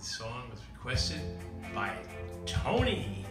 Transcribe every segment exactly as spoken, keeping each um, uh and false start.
This song was requested by Tony.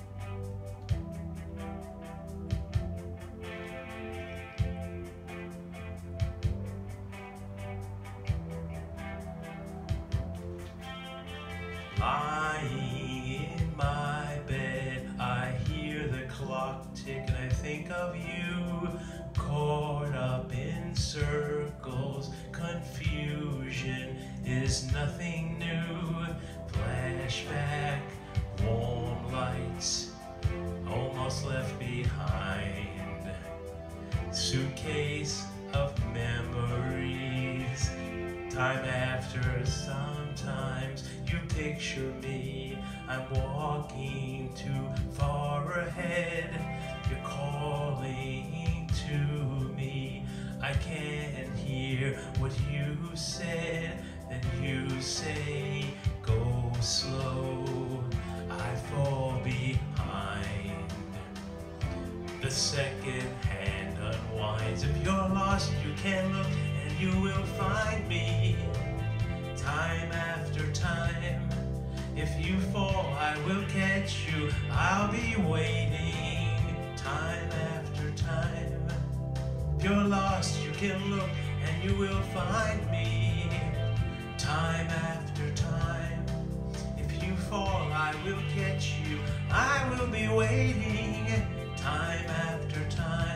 Lying in my bed, I hear the clock tick and I think of you, caught up in circles. Confusion is nothing new. Flashback, warm lights, almost left behind. Suitcase of memories. Time after, sometimes you picture me. I'm walking too far ahead. You're calling to me. I can't hear what you said. Then you say, go slow. I fall behind. The second hand unwinds. If you're lost, you can look and you will find me. Time after time. If you fall, I will catch you. I'll be waiting. Time after time. If you're lost, you can look and you will find me. Time after time. If you fall, I will catch you. I will be waiting. Time after time.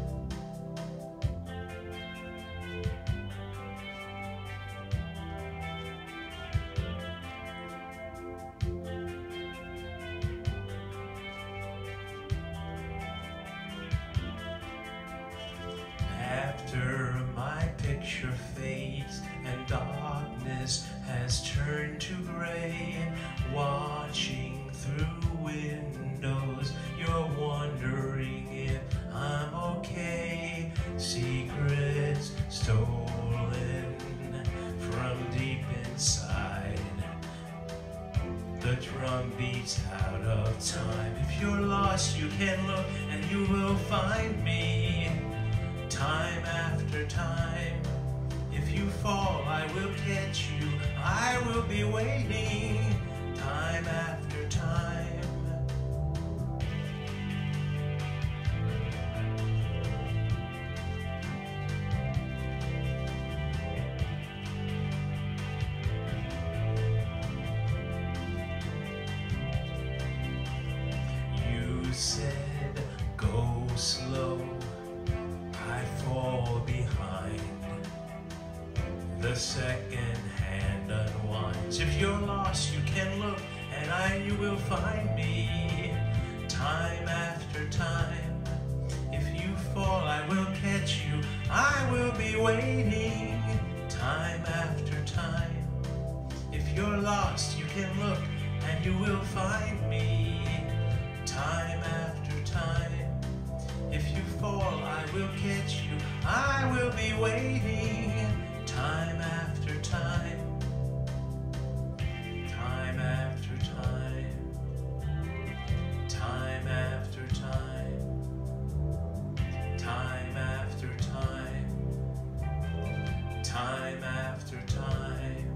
After my picture fades and darkness has turned to gray, watching through windows, you're wondering if I'm okay. Secrets stolen from deep inside. The drum beats out of time. If you're lost, you can look and you will find me. Time after time. If you fall, I will catch you. I will be waiting. Time after time. You said, go slow. I fall behind. The second hand unwinds. If you're lost, you can look and I you will find me. Time after time. If you fall, I will catch you. I will be waiting. Time after time. If you're lost, you can look and you will find me. Time after time. If you fall, I will catch you. I will be waiting. Time after time. Time after time. Time after time. Time after time. Time after time.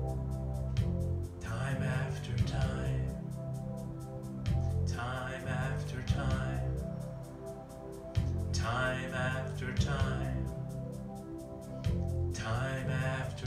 Time after time. Time after time. Time after time. Time after